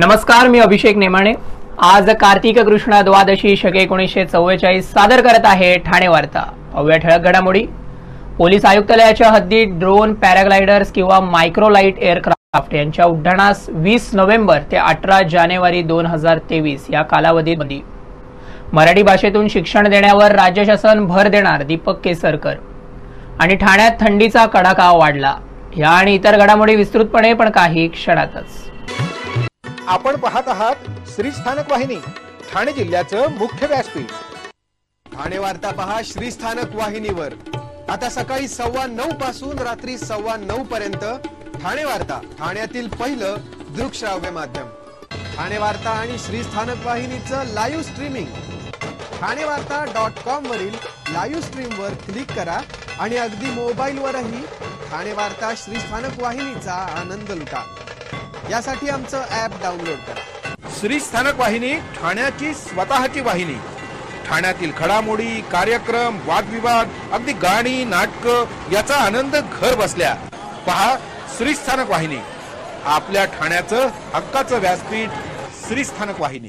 नमस्कार, मी अभिषेक नेमाणे। आज कार्तिक कृष्ण द्वादशी शके 1944 सादर करत आहे ठाणे वार्ता। पाहूया ठळक घडामोडी। पोलीस आयुक्तालयाच्या हद्दीत ड्रोन, पॅराग्लायडर्स किंवा मायक्रोलाइट एअरक्राफ्ट यांच्या उड्डाणास 20 नोव्हेंबर ते 18 जानेवारी 2023 या कालावधीत बंदी। मराठी भाषेतून शिक्षण देण्यावर राज्य शासन भर देणार, दीपक केसरकर। आणि ठाण्यात थंडीचा कडाका वाढला। या आणि इतर घडामोडी विस्तृतपणे पण काही क्षणातच। आपण पाहत आहात श्री स्थानक वाहिनी, ठाणे जिल्ह्याचं मुख्य व्यासपीठ। ठाणे वार्ता पहा श्री स्थानक वाहिनीवर। आता सकाळी 9:15 पासून रात्री 9:15 पर्यंत ठाणे वार्ता, ठाण्यातील पहिलं दृकश्राव्य माध्यम। ठाणे वार्ता आणि श्री स्थानक वाहिनीचं लाईव्ह स्ट्रीमिंग ठाणेवार्ता.com वरील लाईव्ह स्ट्रीम वर क्लिक करा आणि अगदी मोबाईल वरही ठाणे वार्ता श्री स्थानक वाहिनीचा आनंद लुटा। यासाठी आमचं ॲप डाउनलोड करा। श्री स्थानक वाहिनी, ठाण्याची स्वतःची वाहिनी। ठाण्यातील घडामोडी, कार्यक्रम, वादविवाद, अगदी गाणी, नाटक याचा आनंद घर बसल्या पहा। श्री स्थानक वाहिनी, आपल्या ठाण्याचं हक्काचं व्यासपीठ। श्री स्थानक वाहिनी।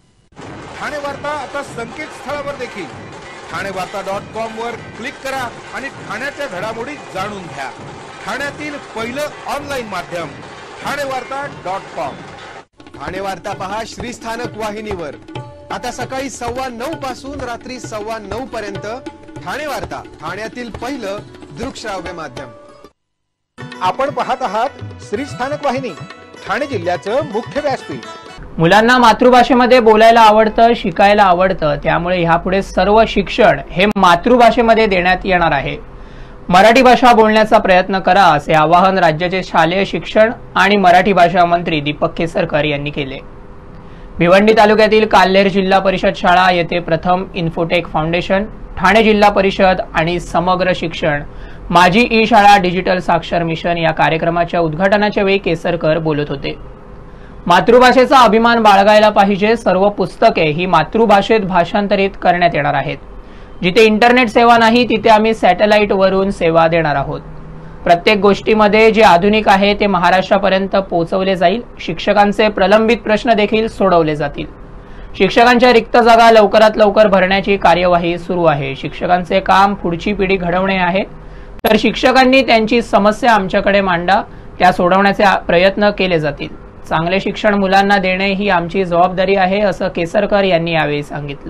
ठाणे वार्ता आता संकेतस्थळावर देखील ठाणेवार्ता.com वर क्लिक करा आणि ठाण्याच्या घडामोडी जाणून घ्या। ठाण्यातील पहिलं ऑनलाईन माध्यम ठाणेवार्ता.com। ठाणे वार्ता पहा श्री स्थानक वाहिनीवर। आता सकाळी 9:15 पासून रात्री 9:15 पर्यंत ठाणे वार्ता, ठाण्यातील पहिलं दृकश्राव्य माध्यम। आपण पाहत आहात श्री स्थानक वाहिनी, ठाणे जिल्ह्याचं मुख्य व्यासपीठ। मुलांना मातृभाषेमध्ये बोलायला आवडतं, शिकायला आवडतं, त्यामुळे यापुढे सर्व शिक्षण हे मातृभाषेमध्ये देण्यात येणार आहे। मराठी भाषा बोलण्याचा प्रयत्न करा, असे आवाहन राज्याचे शालेय शिक्षण आणि मराठी भाषा मंत्री दीपक केसरकर यांनी केले। भिवंडी तालुक्यातील काल्हेर जिल्हा परिषद शाळा येथे प्रथम इन्फोटेक फाउंडेशन, ठाणे जिल्हा परिषद आणि समग्र शिक्षण, माझी ई शाळा डिजिटल साक्षर मिशन या कार्यक्रमाच्या उद्घाटनाच्या वेळी केसरकर बोलत होते। मातृभाषेचा अभिमान बाळगायला पाहिजे। सर्व पुस्तके ही मातृभाषेत भाषांतरित करण्यात येणार आहेत। जिथे इंटरनेट सेवा नाही तिथे आम्ही सॅटेलाइट वरून सेवा देणार आहोत। प्रत्येक गोष्टीमध्ये जे आधुनिक आहे ते महाराष्ट्रापर्यंत पोहोचवले जाईल। शिक्षकांचे प्रलंबित प्रश्न देखील सोडवले जातील। शिक्षकांच्या रिक्त जागा लवकरात लवकर भरण्याची कार्यवाही सुरू आहे। शिक्षकांचे काम पुढची पिढी घडवणे आहे, तर शिक्षकांनी त्यांची समस्या आमच्याकडे मांडा, त्या सोडवण्याचे प्रयत्न केले जातील। चांगले शिक्षण मुलांना देणे ही आमची जबाबदारी आहे, असं केसरकर यांनी यावेळी सांगितलं।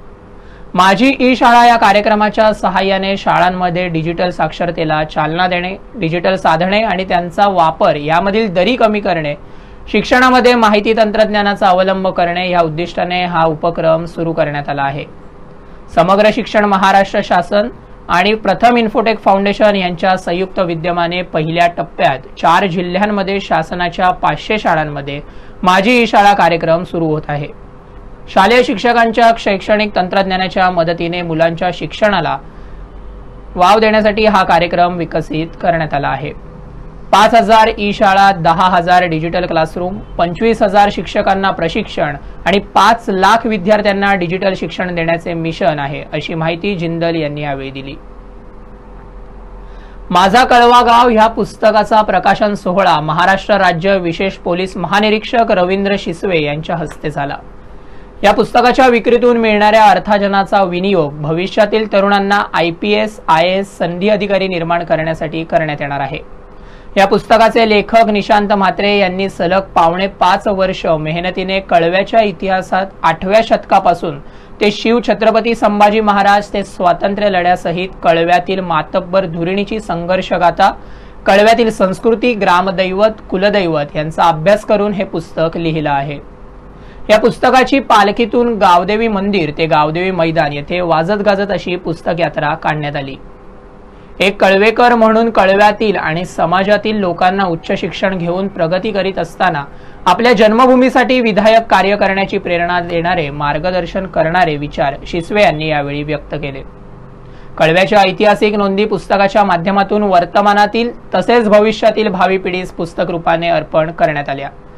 माझी ई शाळा या कार्यक्रमाच्या सहाय्याने शाळांमध्ये डिजिटल साक्षरतेला चालना देणे, डिजिटल साधने आणि त्यांचा वापर यामधील दरी कमी करणे, शिक्षणामध्ये माहिती तंत्रज्ञानाचा अवलंब करणे या उद्दिष्टाने हा उपक्रम सुरू करण्यात आला आहे। समग्र शिक्षण महाराष्ट्र शासन आणि प्रथम इन्फोटेक फाउंडेशन यांच्या संयुक्त विद्यमाने पहिल्या टप्प्यात 4 जिल्ह्यांमध्ये शासनाच्या 500 शाळांमध्ये माझी ई शाळा कार्यक्रम सुरू होत आहे। शालेय शिक्षकांच्या शैक्षणिक तंत्रज्ञानाच्या मदतीने मुलांच्या शिक्षणाला वाव देण्यासाठी हा कार्यक्रम विकसित करण्यात आला आहे। 5000 ई शाळा, 10,000 डिजिटल क्लासरूम, 25,000 शिक्षकांना प्रशिक्षण आणि 5 लाख विद्यार्थ्यांना डिजिटल शिक्षण देण्याचे मिशन आहे, अशी माहिती जिंदल यांनी यावेळी दिली। माझा कळवा गाव ह्या पुस्तकाचा प्रकाशन सोहळा महाराष्ट्र राज्य विशेष पोलीस महानिरीक्षक रवींद्र शिसवे यांच्या हस्ते झाला। या पुस्तकाच्या विक्रीतून मिळणाऱ्या अर्थार्जनाचा विनियोग भविष्यातील तरुणांना IPS, IAS संधी अधिकारी निर्माण करण्यासाठी करण्यात येणार आहे। या पुस्तकाचे लेखक निशांत म्हात्रे यांनी सलग 5.25 वर्ष मेहनतीने कळव्याच्या इतिहासात 8व्या शतकापासून ते शिव छत्रपती संभाजी महाराज ते स्वातंत्र्य लढ्यासहित कळव्यातील मातब्बर धुरिणीची संघर्षगाथा, कळव्यातील संस्कृती, ग्रामदैवत, कुलदैवत यांचा अभ्यास करून हे पुस्तक लिहिलं आहे। या पुस्तकाची पालखीतून गावदेवी मंदिर ते गावदेवी मैदान येथे वाजत गाजत अशी पुस्तक यात्रा काढण्यात आली। एक कळवेकर म्हणून कळव्यातील आणि समाजातील लोकांना उच्च शिक्षण घेऊन प्रगती करीत असताना आपल्या जन्मभूमीसाठी विधायक कार्य करण्याची प्रेरणा देणारे, मार्गदर्शन करणारे विचार शिसवे यांनी यावेळी व्यक्त केले। कळव्याच्या ऐतिहासिक नोंदी पुस्तकाच्या माध्यमातून वर्तमानातील तसेच भविष्यातील भावी पिढीस पुस्तक रूपाने अर्पण करण्यात आल्या।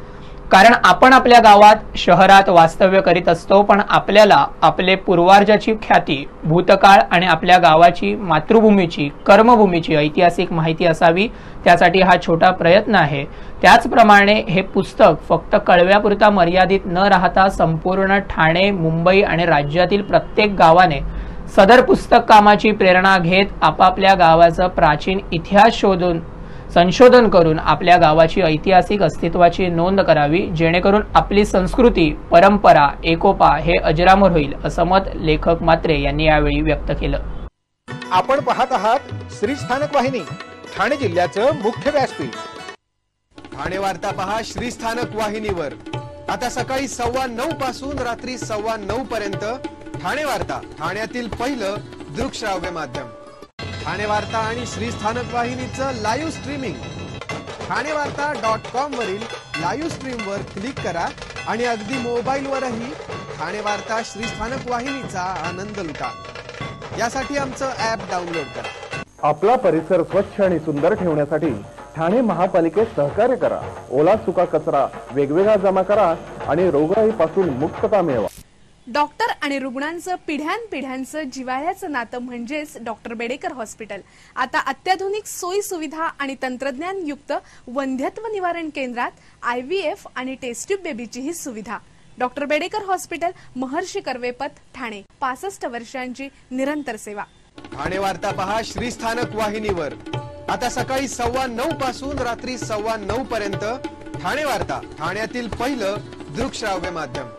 कारण आपण आपल्या गावात शहरात वास्तव्य करीत असतो, पण आपल्याला आपले पूर्वार्जाची ख्याती, भूतकाळ आणि आपल्या गावाची, मातृभूमीची, कर्मभूमीची ऐतिहासिक माहिती असावी, त्यासाठी हा छोटा प्रयत्न आहे। त्याचप्रमाणे हे पुस्तक फक्त कळव्यापुरता मर्यादित न राहता संपूर्ण ठाणे, मुंबई आणि राज्यातील प्रत्येक गावाने सदर पुस्तक कामाची प्रेरणा घेत आपापल्या गावाचा प्राचीन इतिहास संशोधन करून आपल्या गावाची ऐतिहासिक अस्तित्वाची नोंद करावी, जेणेकरून आपली संस्कृती, परंपरा, एकोपा हे अजरामर होईल, असं मत लेखक म्हात्रे यांनी यावेळी व्यक्त केलं। आपण पाहत आहात श्री स्थानक वाहिनी, ठाणे जिल्ह्याचं मुख्य व्यासपीठ। ठाणे वार्ता पहा श्री स्थानक वाहिनीवर। आता सकाळी 9:15 पासून रात्री 9:15 पर्यंत ठाणे वार्ता, ठाण्यातील पहिलं दृकश्राव्य माध्यम। ठाणे वार्ता आणि श्री स्थानक वाहिनीचं लाईव्ह स्ट्रीमिंग ठाणेवार्ता.com वरील लाईव्ह स्ट्रीम वर क्लिक करा आणि अगदी मोबाईलवरही ठाणे वार्ता श्री स्थानक वाहिनीचा आनंद लुटा। यासाठी आमचं ॲप डाउनलोड करा। आपला परिसर स्वच्छ आणि सुंदर ठेवण्यासाठी ठाणे महापालिकेत सहकार्य करा। ओला सुका कचरा वेगवेगळा जमा करा आणि रोगराईपासून मुक्तता मिळवा। डॉक्टर आणि रुग्णांचं पिढ्यानपिढ्यांचं जिव्हाळ्याचं नातं म्हणजेच डॉक्टर बेडेकर हॉस्पिटल। आता अत्याधुनिक सोयी सुविधा आणि तंत्रज्ञान युक्त वंध्यत्व निवारण केंद्रात IVF आणि टेस्ट ट्यूब बेबीची ही सुविधा। Doctor Bedekar hospital, Maharshi Karvepath, Thane. 65 वर्षांची निरंतर सेवा। ठाणे वार्ता पहा श्री स्थानक वाहिनीवर। आता सकाळी 9:15 पासून रात्री 9:15 पर्यंत ठाणे वार्ता, ठाण्यातील पहिलं दृकश्राव्य माध्यम।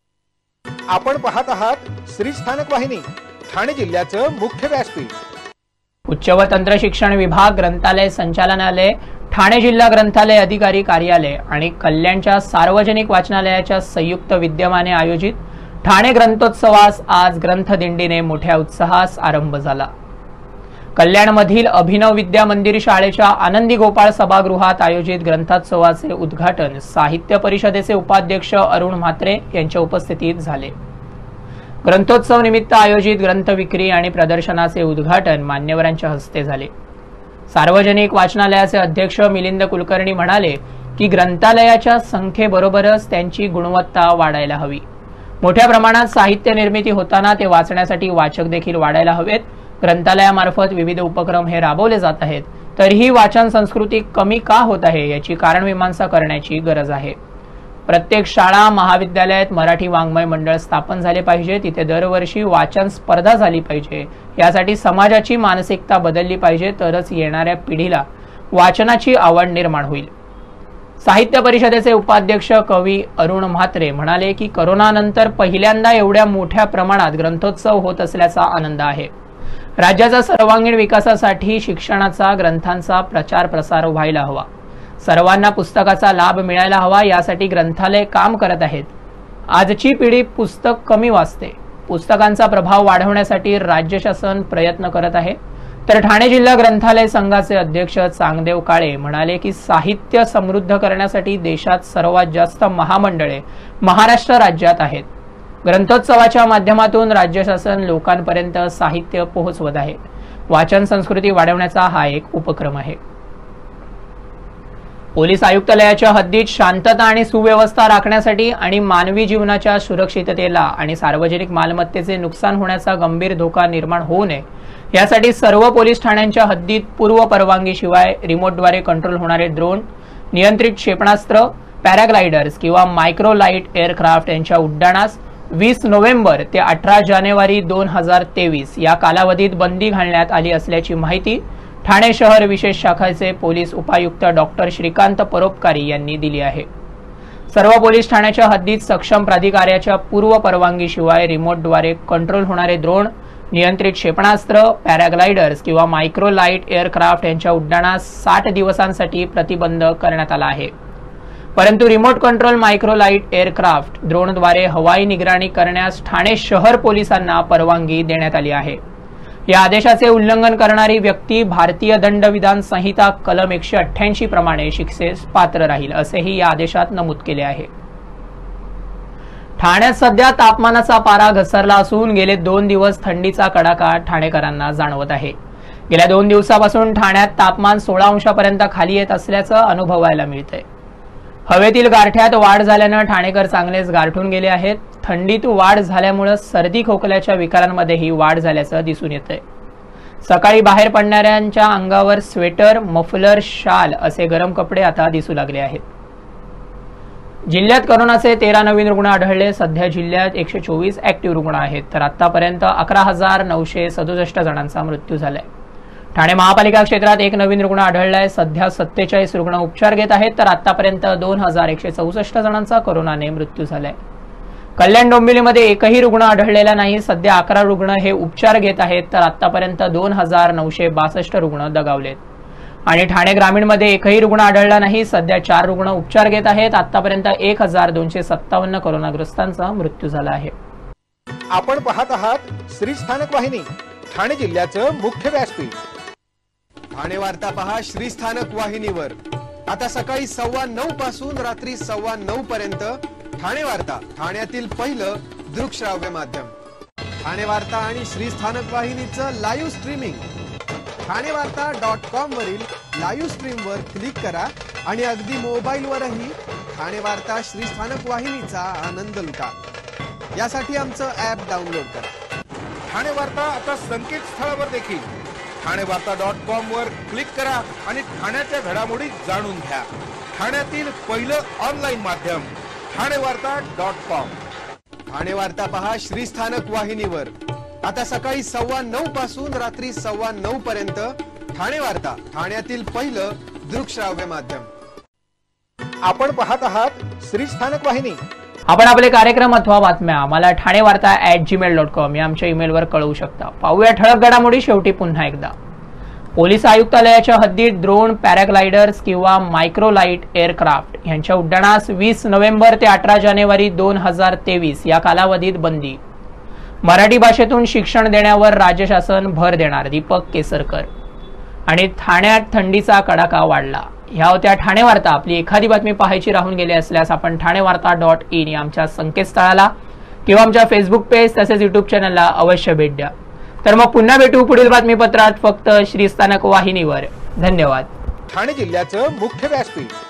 आपण पाहत आहात श्री स्थानक वाहिनी, ठाणे जिल्ह्याचं मुख्य व्यासपीठ। उच्च व तंत्र शिक्षण विभाग, ग्रंथालय संचालनालय, ठाणे जिल्हा ग्रंथालय अधिकारी कार्यालय आणि कल्याणच्या सार्वजनिक वाचनालयाच्या संयुक्त विद्यमाने आयोजित ठाणे ग्रंथोत्सवास आज ग्रंथदिंडीने मोठ्या उत्साहास आरंभ झाला। कल्याणमधील अभिनव विद्या मंदिर शाळेच्या आनंदी गोपाळ सभागृहात आयोजित ग्रंथोत्सवाचे उद्घाटन साहित्य परिषदेचे उपाध्यक्ष अरुण म्हात्रे यांच्या उपस्थितीत झाले। ग्रंथोत्सव निमित्त आयोजित ग्रंथ विक्री आणि प्रदर्शनाचे उद्घाटन मान्यवरांच्या हस्ते झाले। सार्वजनिक वाचनालयाचे अध्यक्ष मिलिंद कुलकर्णी म्हणाले की ग्रंथालयाच्या संख्येबरोबरच त्यांची गुणवत्ता वाढायला हवी। मोठ्या प्रमाणात साहित्य निर्मिती होताना ते वाचण्यासाठी वाचक देखील वाढायला हवेत। ग्रंथालयामार्फत विविध उपक्रम हे राबवले जात आहेत, तरीही वाचन संस्कृती कमी का होत आहे याची कारणमीमांसा करण्याची गरज आहे। प्रत्येक शाळा, महाविद्यालयात मराठी वाङ्मय मंडळ स्थापन झाले पाहिजे, तिथे दरवर्षी वाचन स्पर्धा झाली पाहिजे। यासाठी समाजाची मानसिकता बदलली पाहिजे, तरच येणाऱ्या पिढीला वाचनाची आवड निर्माण होईल। साहित्य परिषदेचे उपाध्यक्ष कवी अरुण म्हात्रे म्हणाले की कोरोनानंतर पहिल्यांदा एवढ्या मोठ्या प्रमाणात ग्रंथोत्सव होत असल्याचा आनंद आहे। राज्याचा सर्वांगीण विकासासाठी शिक्षणाचा, ग्रंथांचा प्रचार प्रसार व्हायला हवा। सर्वांना पुस्तकाचा लाभ मिळायला हवा, यासाठी ग्रंथालय काम करत आहेत। आजची पिढी पुस्तक कमी वाचते। पुस्तकांचा प्रभाव वाढवण्यासाठी राज्य शासन प्रयत्न करत आहे। तर ठाणे जिल्हा ग्रंथालय संघाचे अध्यक्ष चांगदेव काळे म्हणाले की साहित्य समृद्ध करण्यासाठी देशात सर्वात जास्त महामंडळे महाराष्ट्र राज्यात आहेत। ग्रंथोत्सवाच्या माध्यमातून राज्य शासन लोकांपर्यंत साहित्य पोहोचवत आहे। वाचन संस्कृती वाढवण्याचा हा एक उपक्रम आहे। पोलीस आयुक्तालयाच्या हद्दीत शांतता आणि सुव्यवस्था राखण्यासाठी आणि मानवी जीवनाच्या सुरक्षिततेला आणि सार्वजनिक मालमत्तेचे नुकसान होण्याचा गंभीर धोका निर्माण होऊ नये यासाठी सर्व पोलीस ठाण्यांच्या हद्दीत पूर्व परवानगीशिवाय रिमोटद्वारे कंट्रोल होणारे ड्रोन, नियंत्रित क्षेपणास्त्र, पॅराग्लायडर्स किंवा मायक्रो लाईट एअरक्राफ्ट यांच्या उड्डाणास 20 नोव्हेंबर ते 18 जानेवारी 2023 या कालावधीत बंदी घालण्यात आली असल्याची माहिती ठाणे शहर विशेष शाखेचे पोलीस उपायुक्त डॉक्टर श्रीकांत परोपकारी यांनी दिली आहे। सर्व पोलीस ठाण्याच्या हद्दीत सक्षम प्राधिकाऱ्याच्या पूर्व परवानगीशिवाय रिमोटद्वारे कंट्रोल होणारे ड्रोन, नियंत्रित क्षेपणास्त्र, पॅराग्लायडर्स किंवा मायक्रो लाईट एअरक्राफ्ट यांच्या उड्डाणास 60 दिवसांसाठी प्रतिबंध करण्यात आला आहे। परंतु remote control micro light aircraft ड्रोनद्वारे हवाई निगराणी करण्यास ठाणे शहर पोलिसांना परवानगी देण्यात आली आहे। या आदेशाचे उल्लंघन करणारी व्यक्ती भारतीय दंडविधान संहिता कलम 188 प्रमाणे शिक्षेस पात्र राहील, असेही या आदेशात नमूद केले आहे। ठाण्यात सध्या तापमानाचा पारा घसरला असून गेले 2 दिवस थंडीचा कडाका ठाणेकरांना जाणवत आहे। गेल्या 2 दिवसापासून ठाण्यात तापमान 16 अंशापर्यंत खाली येत असल्याचं अनुभवायला मिळतंय। हवेतील गारठ्यात वाढ झाल्यानं ठाणेकर चांगलेच गारठून गेले आहेत. थंडीत वाढ झाल्यामुळे सर्दी खोकल्याच्या विकारांमध्येही वाढ झाल्याचं दिसून येतंय. सकाळी बाहेर पडणाऱ्यांच्या अंगावर स्वेटर, मफलर, शाल असे गरम कपडे आता दिसू लागले आहेत. जिल्ह्यात कोरोनाचे 13 नवीन रुग्ण आढळले. सध्या जिल्ह्यात 124 ऍक्टिव्ह रुग्ण आहेत, तर आतापर्यंत 11,967 जणांचा मृत्यू झालाय. ठाणे महापालिका क्षेत्रात 1 नवीन रुग्ण आढळलाय. सध्या 47 रुग्ण उपचार घेत आहेत, तर आतापर्यंत 2,164 जणांचा कोरोनाने मृत्यू झालाय. कल्याण डोंबिवलीमध्ये एकही रुग्ण आढळलेला नाही. सध्या 11 रुग्ण हे उपचार घेत आहेत, तर आतापर्यंत 2,962 रुग्ण दगावलेत. आणि ठाणे ग्रामीणमध्ये एकही रुग्ण आढळला नाही. सध्या 4 रुग्ण उपचार घेत आहेत. आतापर्यंत 1,257 कोरोनाग्रस्तांचा मृत्यू झाला आहे. आपण पाहत आहात श्री स्थानक वाहिनी, ठाणे जिल्ह्याचं मुख्य व्यासपीठ. ठाणे वार्ता पहा श्री स्थानक वाहिनीवर. आता सकाळी 9:15 पासून रात्री 9:15 पर्यंत ठाणे वार्ता, ठाण्यातील पहिलं दृकश्राव्य माध्यम. ठाणे वार्ता आणि श्री स्थानक वाहिनीचं लाईव्ह स्ट्रीमिंग ठाणेवार्ता.com वरील लाईव्ह स्ट्रीमवर क्लिक करा आणि अगदी मोबाईलवरही ठाणे वार्ता श्री स्थानक वाहिनीचा आनंद लुटा. यासाठी आमचं ॲप डाउनलोड करा. ठाणे वार्ता आता संकेतस्थळावर देखील ठाणेवार्ता.com वर क्लिक करा आणि ठाण्याच्या घडामोडी जाणून घ्या. ठाण्यातील पहिलं ऑनलाईन माध्यम ठाणेवार्ता.com. ठाणे वार्ता पहा श्री स्थानक वाहिनीवर. आता सकाळी 9:15 पासून रात्री 9:15 पर्यंत ठाणे वार्ता, ठाण्यातील पहिलं दृकश्राव्य माध्यम. आपण पाहत आहात श्री स्थानक वाहिनी. आपण आपले कार्यक्रम अथवा बातम्या आम्हाला ठाणेवार्ता@gmail.com या आमच्या ईमेलवर कळवू शकता. पाहूया ठळक घडामोडी शेवटी पुन्हा एकदा. पोलीस आयुक्तालयाच्या हद्दीत ड्रोन, पॅराग्लायडर्स किंवा मायक्रोलाइट एअरक्राफ्ट यांच्या उड्डाणास 20 नोव्हेंबर ते 18 जानेवारी 2023 या कालावधीत बंदी. मराठी भाषेतून शिक्षण देण्यावर राज्य शासन भर देणार, दीपक केसरकर. आणि ठाण्यात थंडीचा कडाका वाढला. ह्या होत्या ठाणे वार्ता. आपली एखादी बातमी पाहायची राहून गेली असल्यास आपण ठाणेवार्ता.in या आमच्या संकेतस्थळाला किंवा आमच्या फेसबुक पेज तसेच युट्यूब चॅनलला अवश्य भेट द्या. तर मग पुन्हा भेटू पुढील बातमीपत्रात, फक्त श्री स्थानक वाहिनीवर. धन्यवाद. ठाणे जिल्ह्याचं मुख्य व्यासपीठ.